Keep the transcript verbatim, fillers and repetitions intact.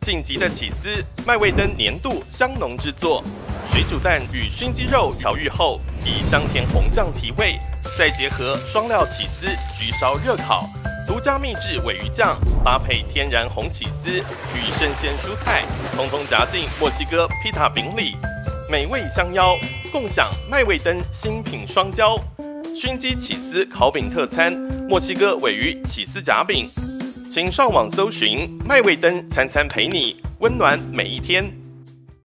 晋级的起司，麦味登年度香浓之作。水煮蛋与熏鸡肉调育后，以香甜红酱提味，再结合双料起司焗烧热烤，独家秘制鲔鱼酱，搭配天然红起司与生鲜蔬菜，通通夹进墨西哥披萨饼里，美味相邀，共享麦味登新品双交。熏鸡起司烤饼特餐，墨西哥鲔鱼起司夹饼，请上网搜寻麦味登，餐餐陪你，温暖每一天。